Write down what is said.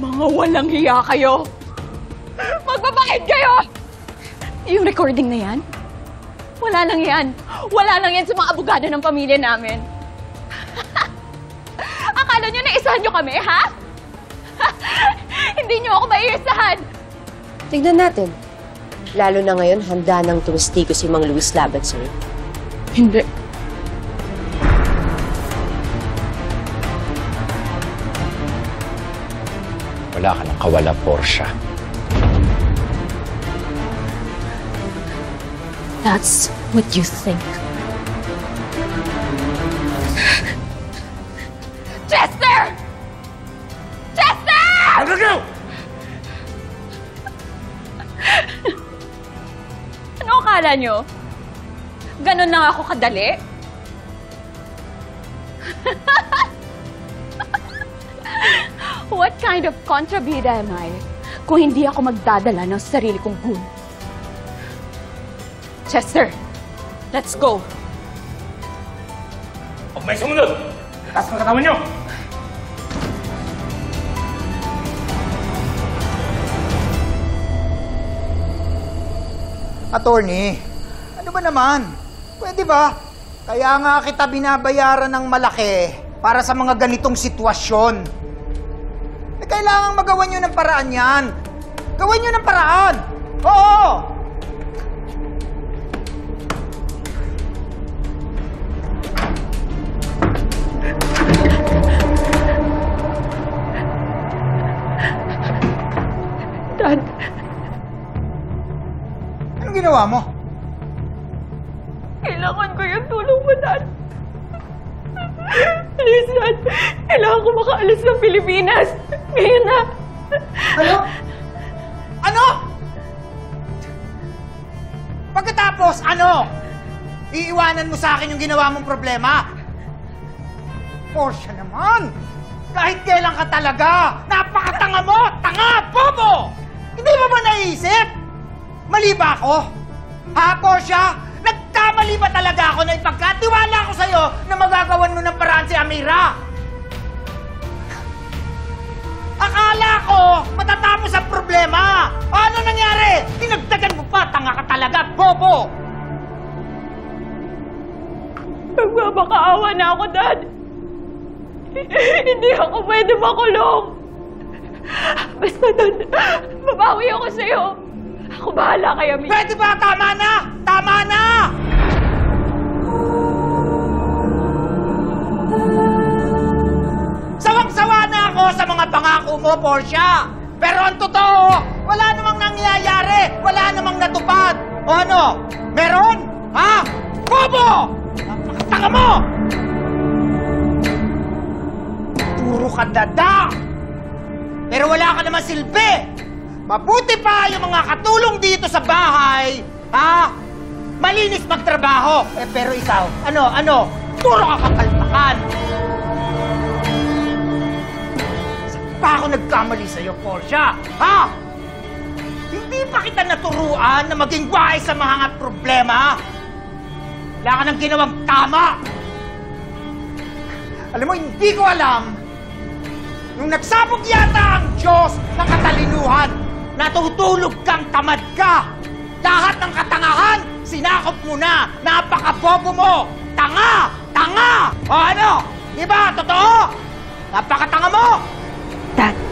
Mga walang hiya kayo! Magbabayad kayo! Yung recording na yan? Wala lang yan. Wala lang yan sa mga abogado ng pamilya namin. Akala nyo na isahan nyo kami, ha? Hindi nyo ako maiisahan. Tignan natin. Lalo na ngayon, handa nang tumistigo si Mang Luis laban sa'yo. Hindi. Wala ka ng kawala, Portia. That's what you think. Chester! Chester! Go! Ano akala nyo? Ganon lang ako kadali? What kind of kontrabida am I kung hindi ako magdadala ng sarili kong gun? Chester, let's go! Huwag may sumunod! Taas ang katawan nyo! Attorney, ano ba naman? Pwede ba? Kaya nga kita binabayaran ng malaki para sa mga ganitong sitwasyon. Eh, kailangan magawan nyo ng paraan yan. Gawan nyo ng paraan! Oo! Dad, Anong ginawa mo? kailangan ko yung tulong mo, Dad. Please, Dad. Kailangan ko makaalis ng Pilipinas. Ngayon na. Ano? Ano? Pagkatapos, ano? Iiwanan mo sa akin yung ginawa mong problema? Portia naman! Kahit kailan ka talaga! Napakatanga mo! Tanga! Bobo! Hindi mo ba naisip? Mali ba ako? Ha, Portia? Nagkamali ba talaga ako na ipagkatiwala ko sa'yo na magagawan mo ng paraan si Amira? Akala ko matatapos ang problema! Ano nangyari? Dinagdagan mo pa! Tanga ka talaga! Bobo! Magmabakaawa na ako, Dad. Hindi ako pwede makulong. Basta, Dad, babawi ako sa'yo. Ako bahala kay Amira. Pwede ba? Tama na! Tama na! Sawang-sawa na ako sa mga pangako mo, Portia! Pero ang totoo, wala namang nangyayari! Wala namang natupad! O ano? Meron? Ha? Bobo! Napakatanga mo! Puro ka dada! Pero wala ka naman silbi! Mabuti pa yung mga katulong dito sa bahay, ha? Malinis magtrabaho. Eh, pero ikaw, ano? Puro ka kapalpakan! Saan pa ako nagkamali sa'yo, Portia? Ha? Hindi pa kita naturuan na maging wise sa mga problema? Wala ka nang ginawang tama! Alam mo, hindi ko alam nung nagsabog yata ang Diyos ng katalinuhan, natutulog kang tamad ka. Lahat ng katangahan, sinakop mo na. Napakabobo mo. Tanga! Tanga! O ano? Di ba? Totoo? Napakatanga mo! Dad,